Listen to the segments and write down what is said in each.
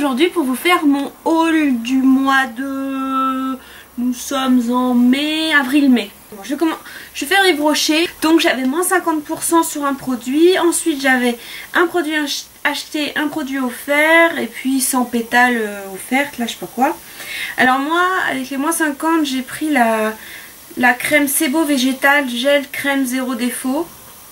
aujourd'hui pour vous faire mon haul du mois de... Nous sommes en avril-mai. Bon, je vais faire Yves Rocher. Donc j'avais moins 50% sur un produit. Ensuite j'avais un produit acheté, un produit offert. Et puis 100 pétales offertes, là je sais pas quoi. Alors moi, avec les moins 50, j'ai pris la crème Sebo végétale gel crème zéro défaut.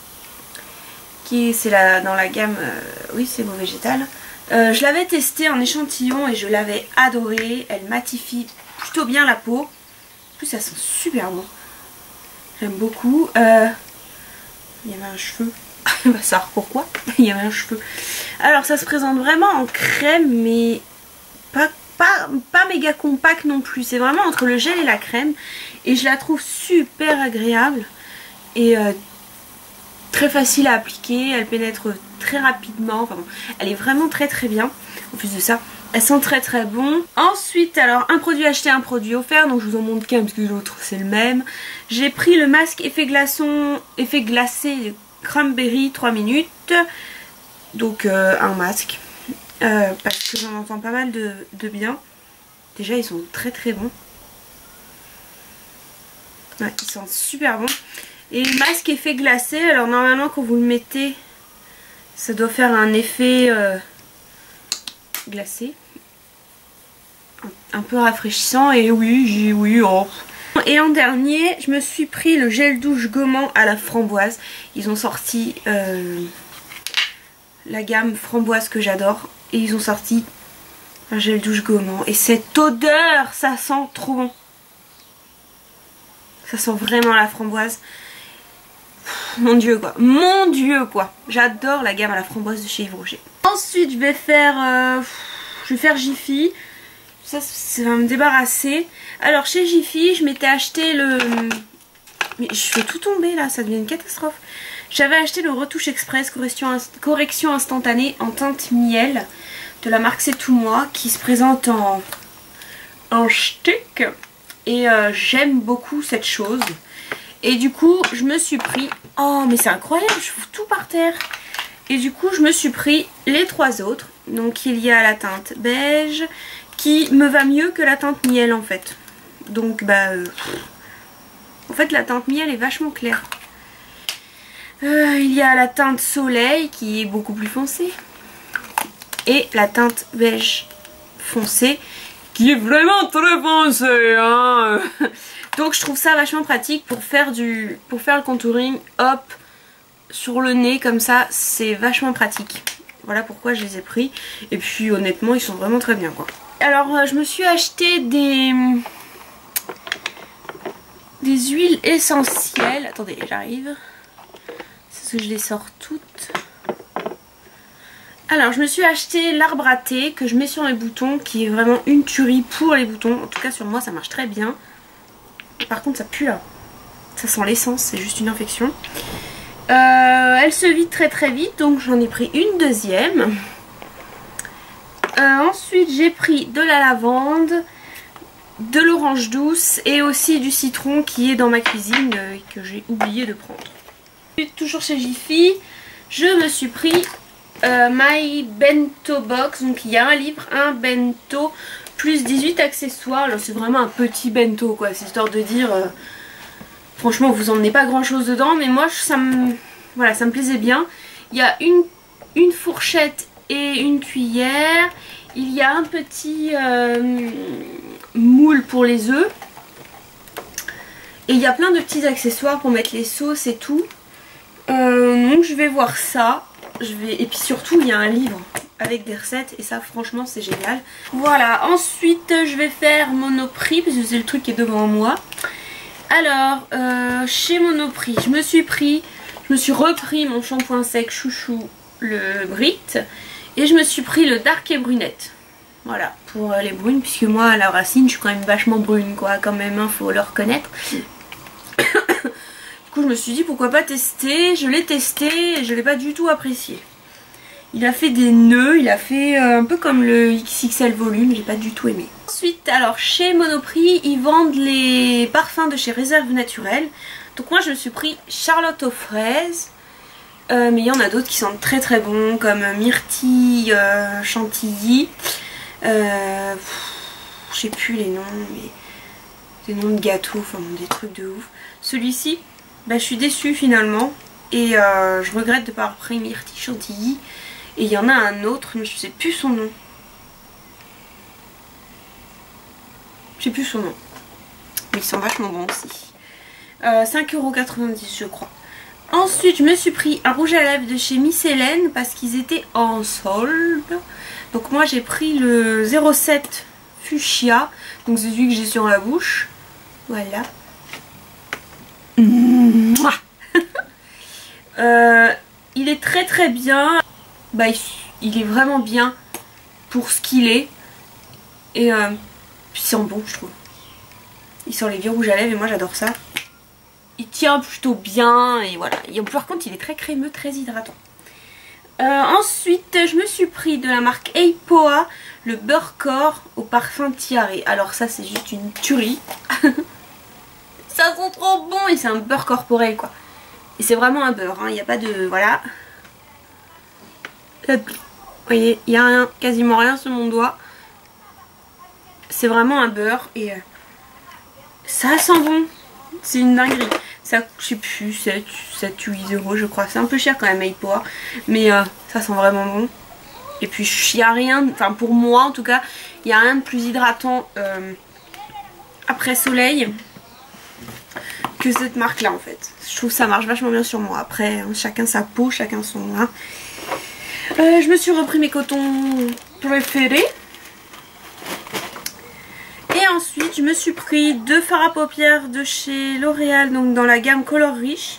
C'est dans la gamme, oui, Sebo végétale. Je l'avais testée en échantillon et je l'avais adorée. Elle matifie plutôt bien la peau. En plus ça sent super bon. J'aime beaucoup. Il y avait un cheveu. On va savoir pourquoi. Il y avait un cheveu. Alors ça se présente vraiment en crème, mais pas méga compact non plus. C'est vraiment entre le gel et la crème. Et je la trouve super agréable. Et très facile à appliquer. Elle pénètre très rapidement. Enfin bon, elle est vraiment très très bien. En plus de ça, elle sent très très bon. Ensuite, alors un produit acheté, un produit offert. Donc je vous en montre qu'un parce que l'autre c'est le même. J'ai pris le masque effet glacé cranberry 3 minutes. Donc un masque. Parce que j'en entends pas mal de bien. Déjà ils sont très très bons. Ouais, ils sentent super bon. Et le masque effet glacé, alors normalement quand vous le mettez, ça doit faire un effet glacé. Un peu rafraîchissant et oui, oh. Et en dernier, je me suis pris le gel douche gommant à la framboise. Ils ont sorti la gamme framboise que j'adore. Et ils ont sorti un gel douche gommant. Et cette odeur, ça sent trop bon. Ça sent vraiment la framboise. Mon dieu quoi. Mon dieu quoi. J'adore la gamme à la framboise de chez Yves Rocher. Ensuite je vais faire Jiffy. Ça va me débarrasser. Alors chez Jiffy je m'étais acheté le... Mais je fais tout tomber là, ça devient une catastrophe. J'avais acheté le retouche express correction instantanée en teinte miel de la marque C'est Tout Moi qui se présente en stick. Et j'aime beaucoup cette chose. Et du coup je me suis pris... Oh mais c'est incroyable, je fous tout par terre. Et du coup je me suis pris les trois autres. Donc il y a la teinte beige qui me va mieux que la teinte miel en fait. Donc bah... en fait la teinte miel est vachement claire. Il y a la teinte soleil qui est beaucoup plus foncée. Et la teinte beige foncée qui est vraiment très foncée hein. Donc je trouve ça vachement pratique pour faire le contouring, hop, sur le nez comme ça, c'est vachement pratique. Voilà pourquoi je les ai pris. Et puis honnêtement ils sont vraiment très bien quoi. Alors je me suis acheté des huiles essentielles. Attendez, j'arrive. C'est parce que je les sors toutes. Alors je me suis acheté l'arbre à thé que je mets sur mes boutons, qui est vraiment une tuerie pour les boutons. En tout cas sur moi ça marche très bien. Par contre ça pue là. Ça sent l'essence, c'est juste une infection. Elle se vide très très vite, donc j'en ai pris une deuxième. Ensuite j'ai pris de la lavande, de l'orange douce et aussi du citron qui est dans ma cuisine et que j'ai oublié de prendre. Toujours chez Jiffy, je me suis pris My Bento Box. Donc il y a un livre, un bento plus 18 accessoires. Alors c'est vraiment un petit bento quoi, c'est histoire de dire franchement vous emmenez pas grand chose dedans, mais moi ça me plaisait bien. Il y a une fourchette et une cuillère. Il y a un petit moule pour les œufs. Et il y a plein de petits accessoires pour mettre les sauces et tout. Donc je vais voir ça. Et puis surtout il y a un livre avec des recettes et ça franchement c'est génial. Voilà, ensuite je vais faire Monoprix parce que c'est le truc qui est devant moi. Alors chez Monoprix je me suis repris mon shampoing sec chouchou, le Brit. Et je me suis pris le Dark et Brunette. Voilà, pour les brunes, puisque moi à la racine je suis quand même vachement brune quoi, quand même, hein, faut le reconnaître. Du coup je me suis dit pourquoi pas tester. Je l'ai testé et je l'ai pas du tout apprécié. Il a fait des nœuds, il a fait un peu comme le XXL volume, j'ai pas du tout aimé. Ensuite, alors chez Monoprix, ils vendent les parfums de chez Réserve Naturelle. Donc moi je me suis pris Charlotte aux fraises. Mais il y en a d'autres qui sentent très très bons, comme myrtille, chantilly. Je sais plus les noms, mais des noms de gâteaux, enfin des trucs de ouf. Celui-ci, bah, je suis déçue finalement. Et je regrette de ne pas avoir pris Myrtille Chantilly. Et il y en a un autre, mais je sais plus son nom. Je sais plus son nom. Mais ils sont vachement bons aussi. 5,90 € je crois. Ensuite je me suis pris un rouge à lèvres de chez Miss Hélène parce qu'ils étaient en solde. Donc moi j'ai pris le 07 Fuchsia. Donc c'est celui que j'ai sur la bouche. Voilà. Il est très très bien. Bah, il est vraiment bien pour ce qu'il est. Et puis il sent bon je trouve. Il sent les vieux rouges à lèvres et moi j'adore ça. Il tient plutôt bien et voilà. Et par contre il est très crémeux, très hydratant. Ensuite je me suis pris de la marque Eipoa le beurre corps au parfum tiare. Alors ça c'est juste une tuerie. Ça sent trop bon et c'est un beurre corporel quoi. Et c'est vraiment un beurre, hein. Il n'y a pas de... Voilà. Hop. Vous voyez, il n'y a rien, quasiment rien sur mon doigt. C'est vraiment un beurre et ça sent bon. C'est une dinguerie. Ça, je sais plus, 7, 8 € je crois. C'est un peu cher quand même, Eipoa. Mais ça sent vraiment bon. Et puis il n'y a rien, enfin pour moi en tout cas, il n'y a rien de plus hydratant après soleil que cette marque là en fait. Je trouve que ça marche vachement bien sur moi. Après, chacun sa peau, chacun son... Hein. Je me suis repris mes cotons préférés. Et ensuite, je me suis pris 2 fards à paupières de chez L'Oréal, donc dans la gamme Color Riche.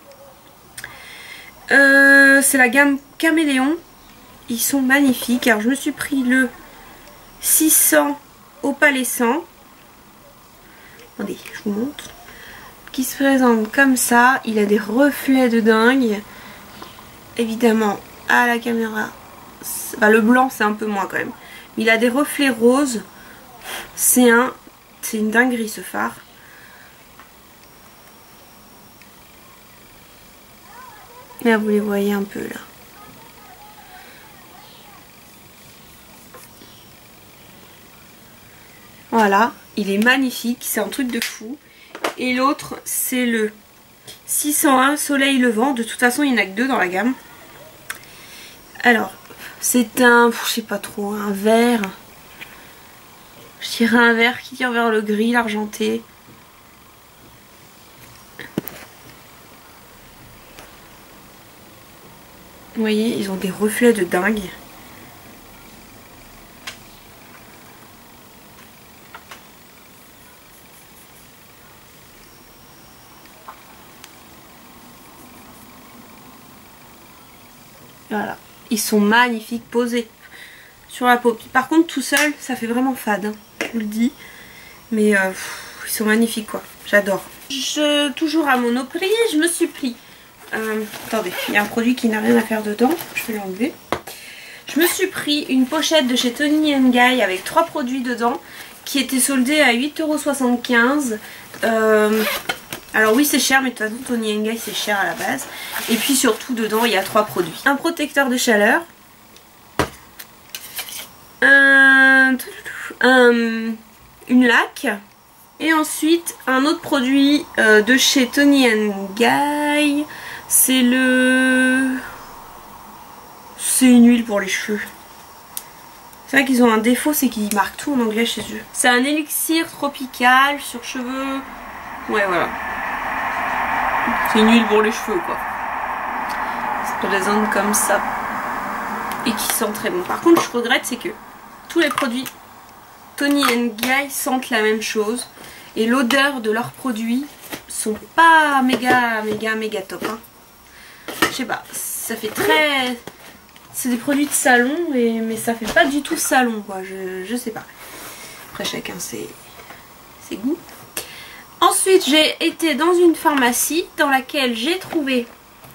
C'est la gamme Caméléon. Ils sont magnifiques. Alors, je me suis pris le 600 opalescent. Attendez, je vous montre. Qui se présente comme ça. Il a des reflets de dingue. Évidemment, à la caméra, bah, le blanc c'est un peu moins quand même. Il a des reflets roses. C'est une dinguerie ce phare. Là vous les voyez un peu là. Voilà, il est magnifique, c'est un truc de fou. Et l'autre c'est le 601 Soleil Levant. De toute façon il n'y en a que 2 dans la gamme. Alors c'est un, je sais pas trop, un vert. Je dirais un vert qui tire vers le gris, l'argenté. Vous voyez, ils ont des reflets de dingue. Voilà, ils sont magnifiques posés sur la peau. Par contre tout seul ça fait vraiment fade, hein, je vous le dis. Mais ils sont magnifiques quoi, j'adore. Toujours à Monoprix, je me suis pris... attendez, il y a un produit qui n'a rien à faire dedans, je vais l'enlever. Je me suis pris une pochette de chez Toni & Guy avec 3 produits dedans qui étaient soldés à 8,75 €. Alors oui c'est cher, mais de toute façon Toni & Guy c'est cher à la base. Et puis surtout dedans il y a 3 produits. Un protecteur de chaleur. Une laque. Et ensuite un autre produit de chez Toni & Guy. C'est une huile pour les cheveux. C'est vrai qu'ils ont un défaut, c'est qu'ils marquent tout en anglais chez eux. C'est un élixir tropical sur cheveux. Ouais voilà. C'est une huile pour les cheveux quoi. Ça se présente comme ça. Et qui sent très bon. Par contre je regrette c'est que tous les produits Toni & Guy sentent la même chose. Et l'odeur de leurs produits sont pas méga top. Hein. Je sais pas, ça fait très... C'est des produits de salon, mais ça fait pas du tout salon quoi, je sais pas. Après chacun ses goûts. Ensuite j'ai été dans une pharmacie dans laquelle j'ai trouvé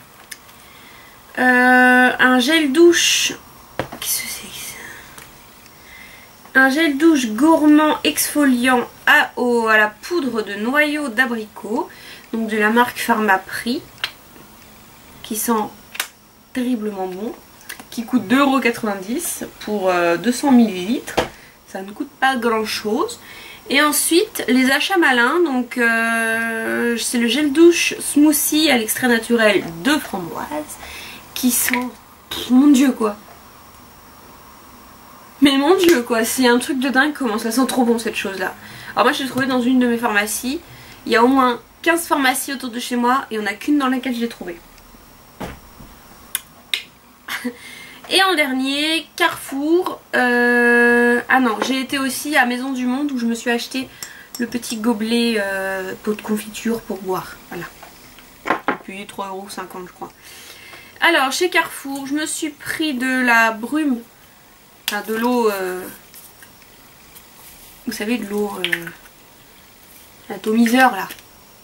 un gel douche. Qu'est-ce que c'est que ça? Un gel douche gourmand exfoliant à la poudre de noyau d'abricot. Donc de la marque Pharmaprix. Qui sent terriblement bon. Qui coûte 2,90 € pour 200 ml. ça ne coûte pas grand chose. Et ensuite les achats malins, donc c'est le gel douche smoothie à l'extrait naturel de framboise qui sent, mon dieu quoi. Mais mon dieu quoi, c'est un truc de dingue comment ça sent trop bon cette chose là. Alors moi je l'ai trouvé dans une de mes pharmacies, il y a au moins 15 pharmacies autour de chez moi et il n'y en a qu'une dans laquelle je l'ai trouvé. Et en dernier, Carrefour. Ah non, j'ai été aussi à Maison du Monde où je me suis acheté le petit gobelet pot de confiture pour boire. Voilà. Depuis 3,50 € je crois. Alors chez Carrefour, je me suis pris de la brume. Enfin de l'eau. Vous savez, de l'eau. L'atomiseur là.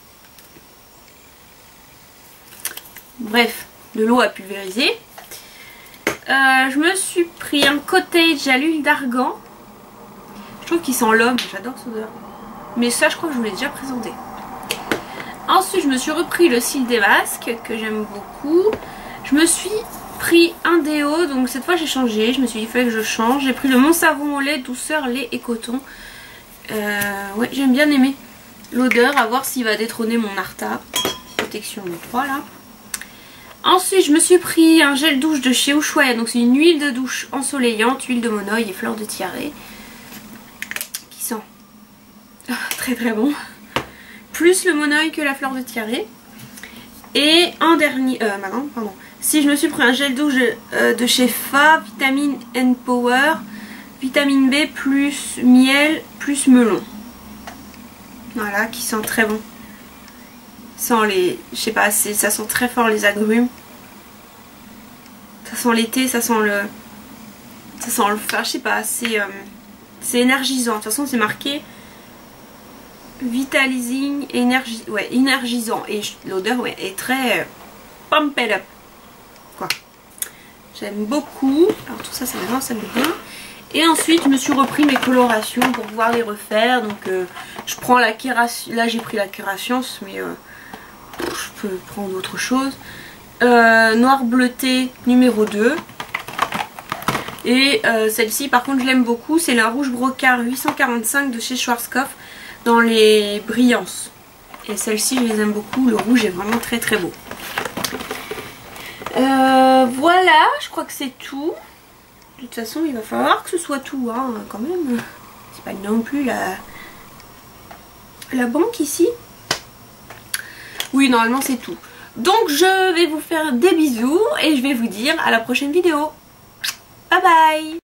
Bref, de l'eau à pulvériser. Je me suis pris un cottage à l'huile d'argan. Je trouve qu'il sent l'homme, j'adore cette odeur. Mais ça je crois que je vous l'ai déjà présenté. Ensuite je me suis repris le cil des masques que j'aime beaucoup. Je me suis pris un déo, donc cette fois j'ai changé. Je me suis dit il fallait que je change. J'ai pris le Mon Savon au lait, douceur, lait et coton. Ouais, j'aime bien aimer l'odeur, à voir s'il va détrôner mon Arta. Protection 3 là. Ensuite je me suis pris un gel douche de chez Ushuaïa, donc c'est une huile de douche ensoleillante, huile de monoï et fleur de tiare qui sent très très bon, plus le monoï que la fleur de tiare. Et en dernier, pardon, si je me suis pris un gel douche de chez Fa, vitamine N Power, vitamine B plus miel plus melon, voilà, qui sent très bon. Sans les, je sais pas, ça sent très fort les agrumes. Ça sent l'été, ça sent le, enfin je sais pas, c'est énergisant. De toute façon c'est marqué vitalizing, énergisant. Et l'odeur ouais, est très pumped up. Quoi. J'aime beaucoup. Alors tout ça c'est vraiment ça me bien. Et ensuite je me suis repris mes colorations pour pouvoir les refaire. Donc je prends la Kérascience, là j'ai pris la Kérascience mais je peux prendre autre chose. Noir bleuté numéro 2. Et celle-ci par contre je l'aime beaucoup, c'est la rouge brocart 845 de chez Schwarzkopf dans les brillances. Et celle-ci je les aime beaucoup, le rouge est vraiment très très beau. Voilà, je crois que c'est tout. De toute façon il va falloir que ce soit tout hein, quand même. C'est pas non plus la banque ici. Oui, normalement c'est tout. Donc je vais vous faire des bisous et je vais vous dire à la prochaine vidéo. Bye bye!